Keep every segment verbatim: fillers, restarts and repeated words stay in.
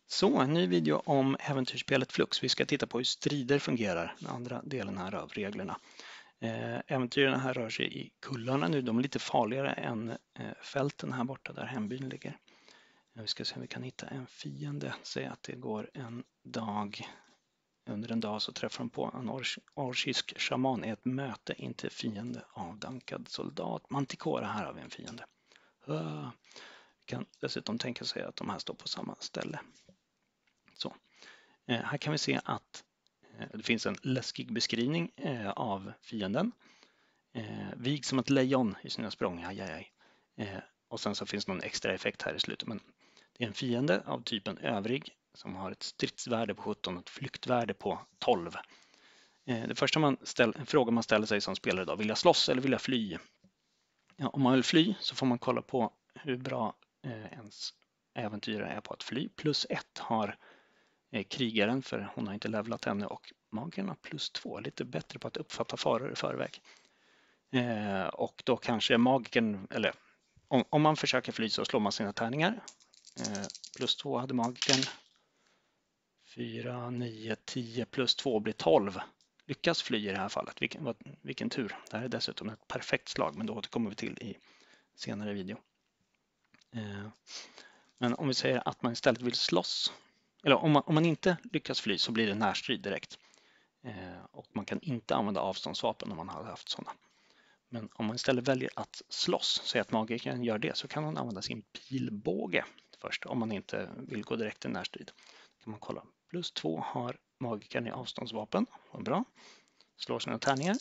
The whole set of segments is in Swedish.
Så, en ny video om äventyrsspelet Flux. Vi ska titta på hur strider fungerar, den andra delen här av reglerna. Eh, äventyrerna här rör sig i kullarna nu. De är lite farligare än eh, fälten här borta där hembyn ligger. Eh, vi ska se om vi kan hitta en fiende. Säg att det går en dag. Under en dag så träffar de på en ors orsisk shaman i ett möte, inte fiende, avdankad soldat. Manticora, här har vi en fiende. Uh, vi kan dessutom tänka sig att de här står på samma ställe. Så. Eh, här kan vi se att eh, det finns en läskig beskrivning eh, av fienden. Eh, vig som ett lejon i sina språng. Aj, aj, aj. Eh, och sen så finns någon extra effekt här i slutet. Men det är en fiende av typen övrig som har ett stridsvärde på sjutton och ett flyktvärde på tolv. Eh, det första man ställ, en fråga man ställer sig som spelare då, vill jag slåss eller vill jag fly? Ja, om man vill fly så får man kolla på hur bra eh, ens äventyrare är på att fly. Plus ett har krigaren, för hon har inte levlat ännu, och magerna plus två, lite bättre på att uppfatta faror i förväg. Eh, och då kanske magiken, eller om, om man försöker fly så slår man sina tärningar. Eh, plus två hade magiken. fyra, nio, tio plus två blir tolv. Lyckas fly i det här fallet, vilken, vilken tur. Det här är dessutom ett perfekt slag, men då återkommer vi till i senare video. Eh, men om vi säger att man istället vill slåss, eller om man, om man inte lyckas fly så blir det närstrid direkt. Eh, och man kan inte använda avståndsvapen om man har haft sådana. Men om man istället väljer att slåss, säg att magikern gör det, så kan man använda sin pilbåge först om man inte vill gå direkt till närstrid. Kan man kolla. Plus två har magikern i avståndsvapen. Vad bra. Slår sina tärningar.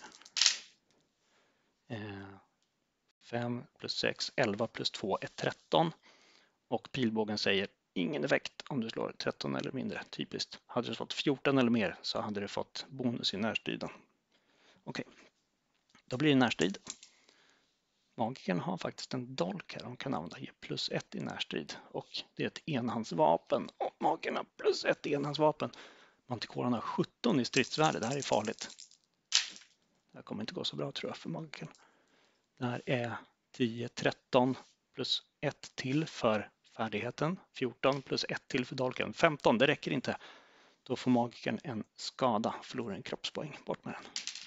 Eh, fem plus sex, elva plus två är tretton. Och pilbågen säger ingen effekt om du slår tretton eller mindre, typiskt. Hade du fått fjorton eller mer så hade du fått bonus i närstriden. Okej, då blir det närstrid. Magikern har faktiskt en dolk här, hon kan använda ge plus ett i närstrid. Och det är ett enhandsvapen. Och magikern har plus ett i enhandsvapen. Manticoran har sjutton i stridsvärde, det här är farligt. Det här kommer inte gå så bra tror jag för magikern. Det här är tio, tretton plus ett till för färdigheten. fjorton plus ett till för dolken. femton, det räcker inte. Då får magikern en skada, förlorar en kroppspoäng. Bort med den.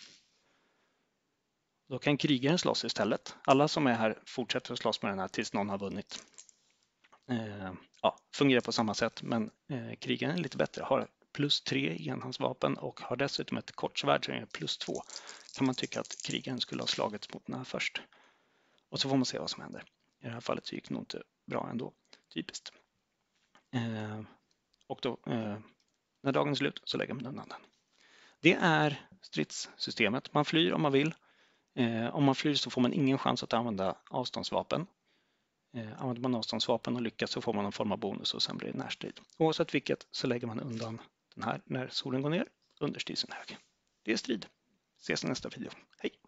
Då kan krigaren slåss istället. Alla som är här fortsätter att slåss med den här tills någon har vunnit. Eh, ja, fungerar på samma sätt, men eh, krigaren är lite bättre. Har plus tre i enhandsvapen och har dessutom ett kortsvärd som är plus två. Kan man tycka att krigaren skulle ha slagits mot den här först. Och så får man se vad som händer. I det här fallet så gick det nog inte bra ändå. Typiskt. Eh, och då, eh, när dagen är slut så lägger man undan den. Det är stridssystemet. Man flyr om man vill. Eh, om man flyr så får man ingen chans att använda avståndsvapen. Eh, använder man avståndsvapen och lyckas så får man en form av bonus och sen blir det närstrid. Oavsett vilket så lägger man undan den här när solen går ner under stridsen hög. Det är strid. Ses i nästa video. Hej!